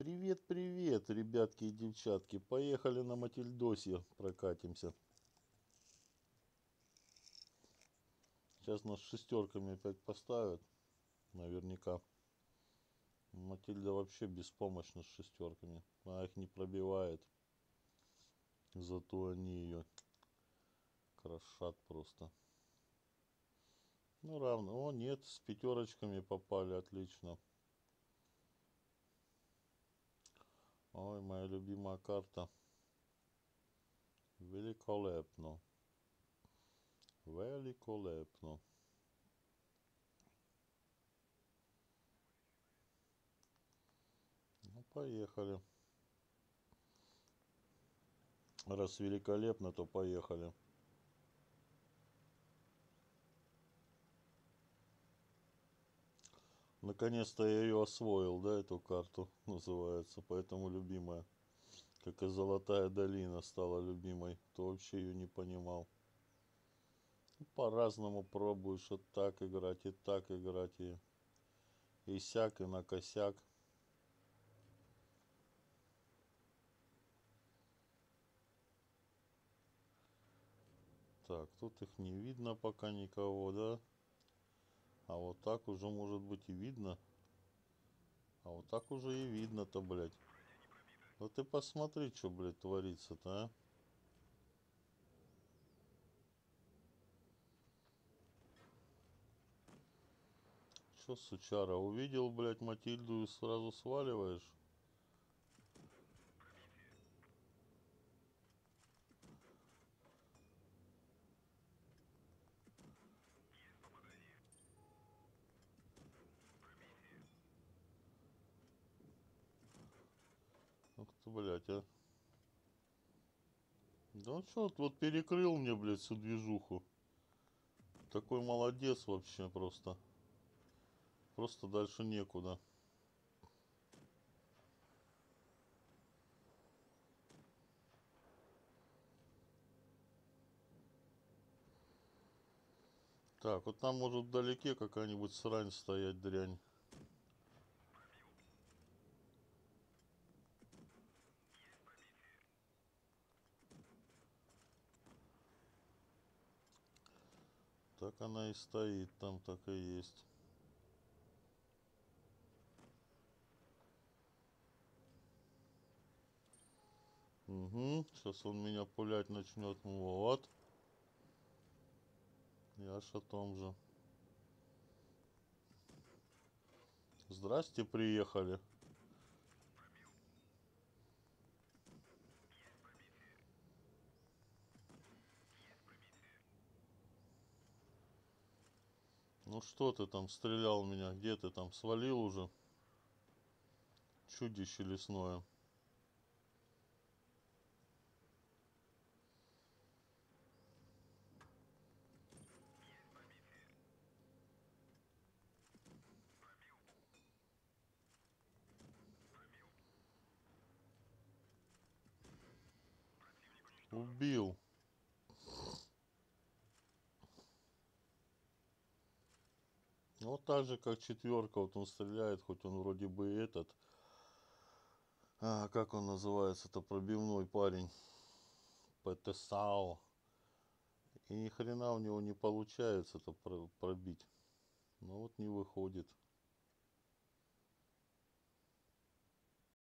Привет, привет, ребятки и девчатки. Поехали на Матильдосе прокатимся. Сейчас нас шестерками опять поставят. Наверняка. Матильда вообще беспомощна с шестерками. Она их не пробивает. Зато они ее крошат просто. Ну равно. О, нет, с пятерочками попали. Отлично. Ой, моя любимая карта. Великолепно. Великолепно. Ну, поехали. Раз великолепно, то поехали. Наконец-то я ее освоил, да, эту карту называется, поэтому любимая. Как и Золотая долина стала любимой, то вообще ее не понимал. По-разному пробуешь и так играть, и сяк, и накосяк. Так, тут их не видно пока никого, да? А вот так уже может быть и видно. А вот так уже и видно-то, блядь. Да ты посмотри, что, блядь, творится-то, а? Чё, сучара, увидел, блядь, Матильду и сразу сваливаешь? Ух ты, блядь, а. Да он что, вот перекрыл мне, блядь, всю движуху. Такой молодец вообще просто. Просто дальше некуда. Так, вот там может вдалеке какая-нибудь срань стоять, дрянь. Так она и стоит, там так и есть. Угу, сейчас он меня пулять начнет. Вот. Я ж о том же. Здрасте, приехали. Ну что ты там стрелял в меня? Где ты там? Свалил уже? Чудище лесное. Убил. Ну, вот так же, как четверка, вот он стреляет, хоть он вроде бы этот, как он называется-то, пробивной парень, ПТСАО. И ни хрена у него не получается-то пробить. Ну вот не выходит.